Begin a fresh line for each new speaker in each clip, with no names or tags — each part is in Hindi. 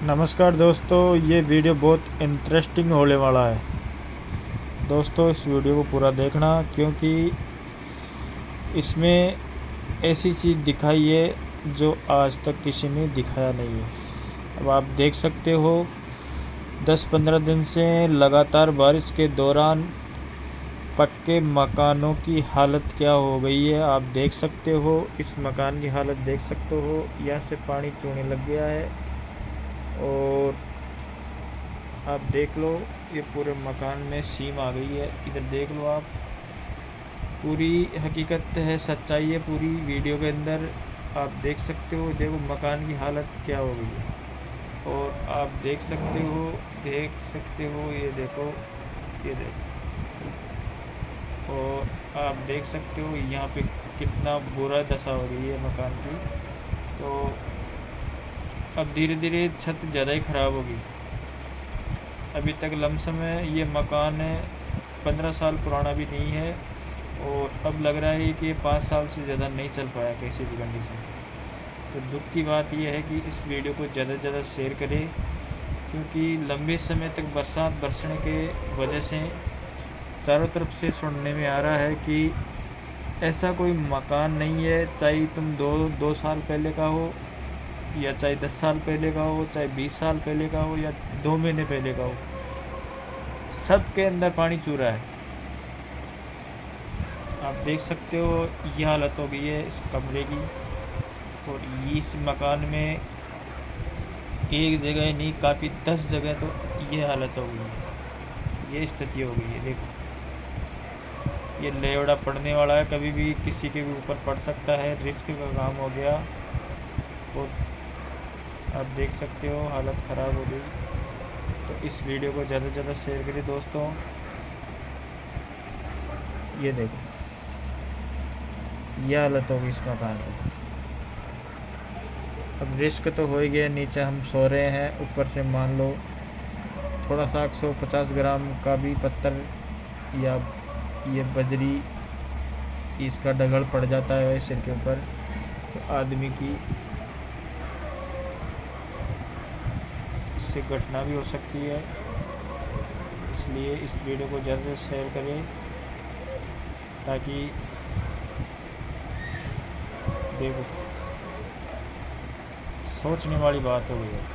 नमस्कार दोस्तों, ये वीडियो बहुत इंटरेस्टिंग होने वाला है। दोस्तों इस वीडियो को पूरा देखना, क्योंकि इसमें ऐसी चीज़ दिखाई है जो आज तक किसी ने दिखाया नहीं है। अब आप देख सकते हो 10-15 दिन से लगातार बारिश के दौरान पक्के मकानों की हालत क्या हो गई है। आप देख सकते हो, इस मकान की हालत देख सकते हो। यहाँ से पानी चूने लग गया है और आप देख लो ये पूरे मकान में सीम आ गई है। इधर देख लो आप, पूरी हकीकत है, सच्चाई है पूरी वीडियो के अंदर। आप देख सकते हो, देखो मकान की हालत क्या हो गई है। और आप देख सकते हो ये देखो, ये देखो। और आप देख सकते हो यहाँ पे कितना बुरा दशा हो गई है मकान की। तो अब धीरे धीरे छत ज़्यादा ही ख़राब होगी। अभी तक लमसम है ये मकान 15 साल पुराना भी नहीं है, और अब लग रहा है कि 5 साल से ज़्यादा नहीं चल पाया किसी भी कंडीशन। तो दुख की बात यह है कि इस वीडियो को ज़्यादा से ज़्यादा शेयर करें, क्योंकि लंबे समय तक बरसात बरसने के वजह से चारों तरफ से सुनने में आ रहा है कि ऐसा कोई मकान नहीं है, चाहे तुम दो साल पहले का हो, या चाहे 10 साल पहले का हो, चाहे 20 साल पहले का हो, या 2 महीने पहले का हो, सब के अंदर पानी चू रहा है। आप देख सकते हो ये हालत हो गई है इस कमरे की। और इस मकान में एक जगह नहीं, काफ़ी 10 जगह तो ये हालत हो गई है, ये स्थिति हो गई है। देखो ये लेवड़ा पड़ने वाला है, कभी भी किसी के भी ऊपर पड़ सकता है, रिस्क का काम हो गया। और आप देख सकते हो हालत ख़राब हो गई। तो इस वीडियो को ज़्यादा से ज़्यादा शेयर करिए दोस्तों। ये देखो ये हालत होगी इस मकान की। अब रिस्क तो हो ही गया, नीचे हम सो रहे हैं, ऊपर से मान लो थोड़ा सा 150 ग्राम का भी पत्थर या ये बजरी इसका डगड़ पड़ जाता है सिर के ऊपर, तो आदमी की इससे घटना भी हो सकती है। इसलिए इस वीडियो को ज़्यादा से शेयर करें, ताकि देखो सोचने वाली बात हो गई है।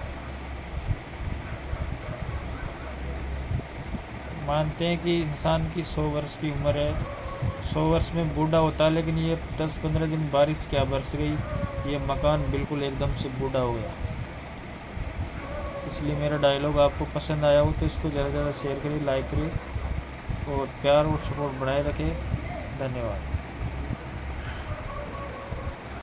मानते हैं कि इंसान की 100 वर्ष की उम्र है, 100 वर्ष में बूढ़ा होता है, लेकिन ये 10-15 दिन बारिश क्या बरस गई, ये मकान बिल्कुल एकदम से बूढ़ा हो गया। इसलिए मेरा डायलॉग आपको पसंद आया हो तो इसको ज़्यादा से ज़्यादा शेयर करें, लाइक करें और प्यार और सपोर्ट बनाए रखें। धन्यवाद।